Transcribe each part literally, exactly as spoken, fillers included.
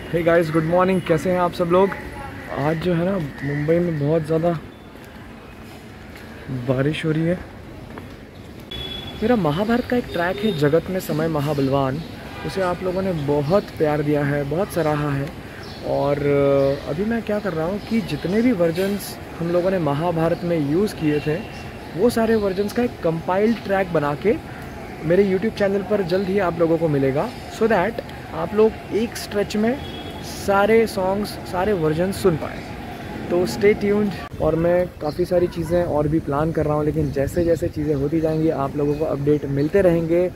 Hey guys, good morning. कैसे हैं आप सब लोग? आज जो है ना मुंबई में बहुत ज़्यादा बारिश हो रही है। मेरा महाभारत का एक ट्रैक है जगत में समय महाबलवान, उसे आप लोगों ने बहुत प्यार दिया है, बहुत सराहा है। और अभी मैं क्या कर रहा हूँ कि जितने भी वर्जन्स हम लोगों ने महाभारत में यूज़ किए थे वो सारे वर्जन्स का एक कंपाइल्ड ट्रैक बना के मेरे यूट्यूब चैनल पर जल्द ही आप लोगों को मिलेगा, सो so दैट आप लोग एक स्ट्रेच में सारे सॉन्ग्स सारे वर्जन सुन पाए। तो स्टे ट्यून्ड। और मैं काफ़ी सारी चीज़ें और भी प्लान कर रहा हूँ, लेकिन जैसे जैसे चीज़ें होती जाएंगी आप लोगों को अपडेट मिलते रहेंगे।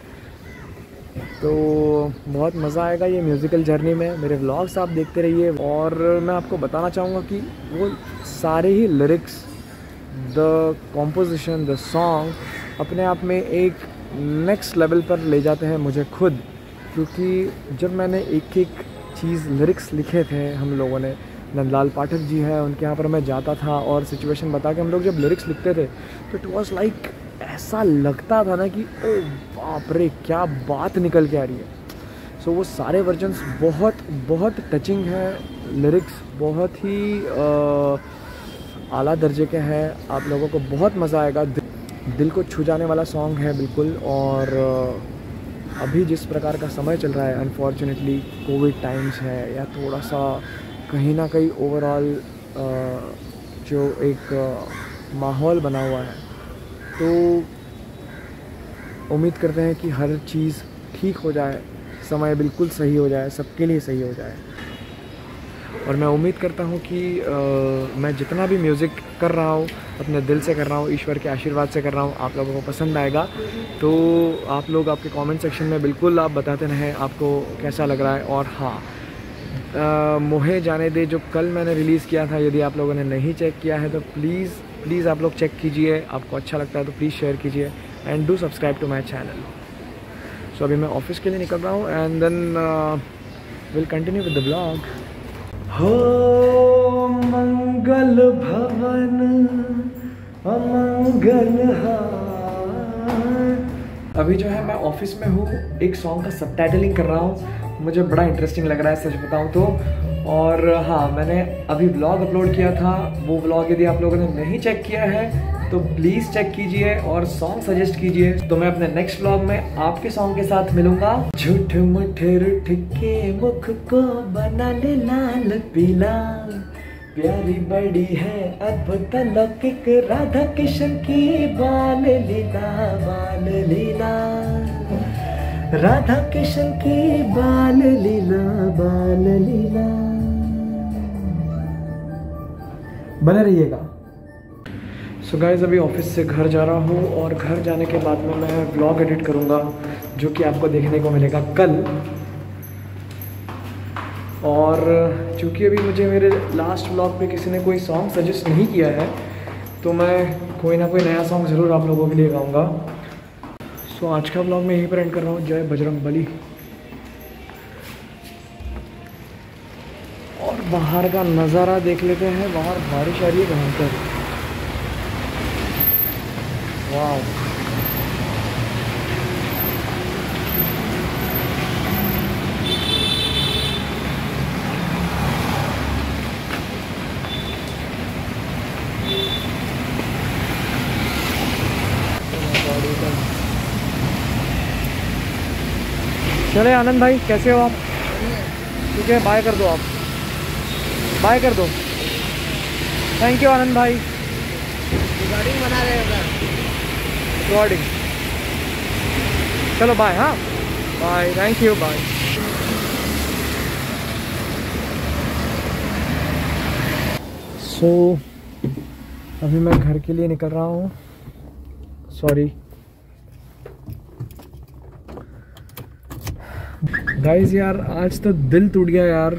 तो बहुत मज़ा आएगा ये म्यूज़िकल जर्नी में। मेरे व्लॉग्स आप देखते रहिए। और मैं आपको बताना चाहूँगा कि वो सारे ही lyrics, the composition, the song अपने आप में एक नेक्स्ट लेवल पर ले जाते हैं मुझे खुद। क्योंकि जब मैंने एक एक चीज़ लिरिक्स लिखे थे हम लोगों ने, नंदलाल पाठक जी हैं उनके यहाँ पर मैं जाता था और सिचुएशन बता के हम लोग जब लिरिक्स लिखते थे तो इट वाज लाइक ऐसा लगता था ना कि ओ बाप रे क्या बात निकल के आ रही है। सो so, वो सारे वर्जन्स बहुत बहुत टचिंग हैं, लिरिक्स बहुत ही आला दर्जे के हैं। आप लोगों को बहुत मज़ा आएगा, दिल को छू जाने वाला सॉन्ग है बिल्कुल। और अभी जिस प्रकार का समय चल रहा है, अनफॉर्चुनेटली कोविड टाइम्स है या थोड़ा सा कहीं ना कहीं ओवरऑल जो एक माहौल बना हुआ है, तो उम्मीद करते हैं कि हर चीज़ ठीक हो जाए, समय बिल्कुल सही हो जाए, सबके लिए सही हो जाए। और मैं उम्मीद करता हूँ कि आ, मैं जितना भी म्यूज़िक कर रहा हूँ अपने दिल से कर रहा हूँ, ईश्वर के आशीर्वाद से कर रहा हूँ, आप लोगों को पसंद आएगा। तो आप लोग आपके कमेंट सेक्शन में बिल्कुल आप बताते रहें आपको कैसा लग रहा है। और हाँ, मोहे जाने दे जो कल मैंने रिलीज़ किया था, यदि आप लोगों ने नहीं चेक किया है तो प्लीज़ प्लीज़ आप लोग चेक कीजिए। आपको अच्छा लगता है तो प्लीज़ शेयर कीजिए and do subscribe to my channel. So अभी मैं ऑफिस के लिए निकल रहा हूँ and then will continue with the blog. हो मंगल भवन अमंगल हार। अभी जो है मैं ऑफिस में हूँ, एक सॉन्ग का सबटाइटलिंग कर रहा हूँ, मुझे बड़ा इंटरेस्टिंग लग रहा है सच बताऊँ तो। और हाँ, मैंने अभी व्लॉग अपलोड किया था, वो व्लॉग यदि आप लोगों ने नहीं चेक किया है तो प्लीज़ चेक कीजिए और सॉन्ग सजेस्ट कीजिए। तो मैं अपने नेक्स्ट व्लॉग में आपके सॉन्ग के साथ मिलूंगा। झूठ मूठ रूठ के मुख को बना ले लाल पीला, प्यारी बड़ी है अद्भुत लौकिक राधा किशन की बाल लीला, बाल लीला राधा किशन की बाल लीला, बाल लीला। बने रहिएगा। सो so गाइज़, अभी ऑफिस से घर जा रहा हूँ और घर जाने के बाद में मैं व्लॉग एडिट करूँगा जो कि आपको देखने को मिलेगा कल। और चूँकि अभी मुझे मेरे लास्ट व्लॉग पे किसी ने कोई सॉन्ग सजेस्ट नहीं किया है तो मैं कोई ना कोई नया सॉन्ग ज़रूर आप लोगों के लिए गाऊँगा। सो so, आज का व्लॉग मैं यहीं पर एंड कर रहा हूँ। जय बजरंगबली। और बाहर का नज़ारा देख लेते हैं, बाहर बारिश आ रही है भयंकर। वाह, चले आनंद भाई, कैसे हो आप? ठीक है, बाय कर दो, आप बाय कर दो। थैंक यू आनंद भाई। रिकॉर्डिंग बना रहे हो? रिकॉर्डिंग। चलो बाय। हाँ bye, thank you, bye. So अभी मैं घर के लिए निकल रहा हूँ। सॉरी गाइस, यार आज तो दिल टूट गया यार।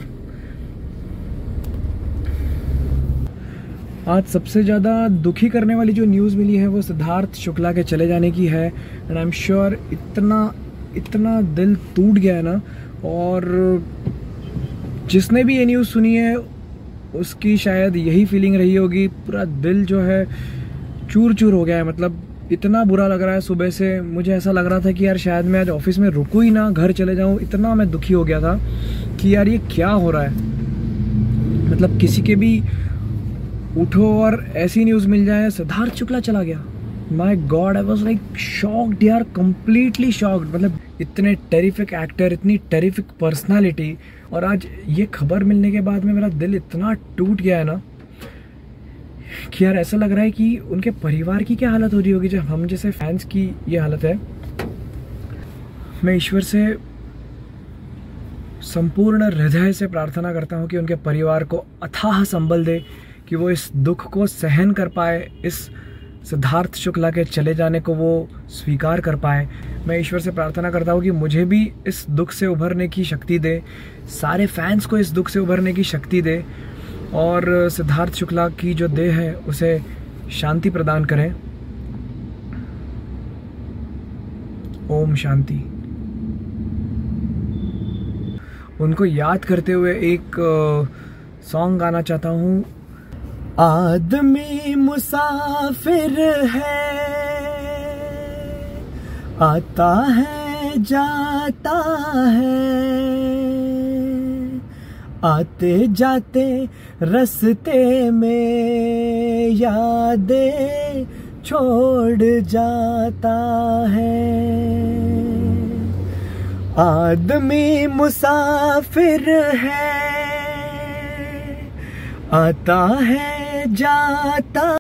आज सबसे ज़्यादा दुखी करने वाली जो न्यूज़ मिली है वो सिद्धार्थ शुक्ला के चले जाने की है। एंड आई एम श्योर इतना इतना दिल टूट गया है ना। और जिसने भी ये न्यूज़ सुनी है उसकी शायद यही फीलिंग रही होगी। पूरा दिल जो है चूर चूर हो गया है। मतलब इतना बुरा लग रहा है। सुबह से मुझे ऐसा लग रहा था कि यार शायद मैं आज ऑफिस में रुकूँ ही ना, घर चले जाऊँ, इतना मैं दुखी हो गया था। कि यार ये क्या हो रहा है। मतलब किसी के भी उठो और ऐसी न्यूज़ मिल जाए सिद्धार्थ शुक्ला चला गया, my God I was like shocked यार, कंप्लीटली शॉक्ड। मतलब इतने टेरिफिक एक्टर, इतनी टेरिफिक पर्सनालिटी, और आज ये खबर मिलने के बाद में मेरा दिल इतना टूट गया है ना कि यार ऐसा लग रहा है कि उनके परिवार की क्या हालत हो रही होगी जब हम जैसे फैंस की ये हालत है। मैं ईश्वर से संपूर्ण हृदय से प्रार्थना करता हूँ कि उनके परिवार को अथाह संबल दे, कि वो इस दुख को सहन कर पाए, इस सिद्धार्थ शुक्ला के चले जाने को वो स्वीकार कर पाए। मैं ईश्वर से प्रार्थना करता हूँ कि मुझे भी इस दुख से उभरने की शक्ति दे, सारे फैंस को इस दुख से उभरने की शक्ति दे, और सिद्धार्थ शुक्ला की जो देह है उसे शांति प्रदान करें। ओम शांति। उनको याद करते हुए एक सॉन्ग गाना चाहता हूँ। आदमी मुसाफिर है, आता है जाता है, आते जाते रास्ते में यादें छोड़ जाता है। आदमी मुसाफिर है, आता है जाता